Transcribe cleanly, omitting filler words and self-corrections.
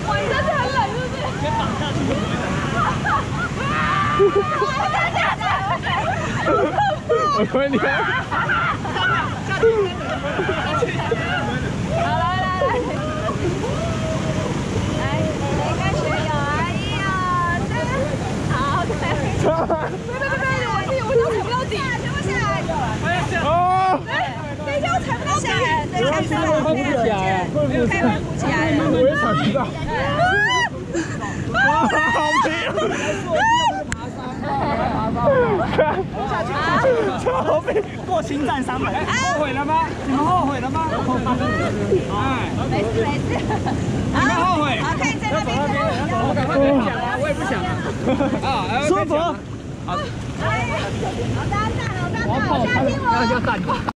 哇，你真的很冷，是不是？先绑下去。 我问你。 好，来。谁跟学友啊？1、2、3，好，对。我都踩不到底，全部下来。 哦。 等一下，我踩不到底。等一下， 会浮起来， 可以会浮起来。 我也踩不到。好拼！超拼！ 过新站300，后悔了吗？你们后悔了吗？哎， 没事。 你们后悔？ 好，可以在那边。 我赶快分享啊！我也不想啊。舒服。好， 好，大家站好，大家站好，现在听我。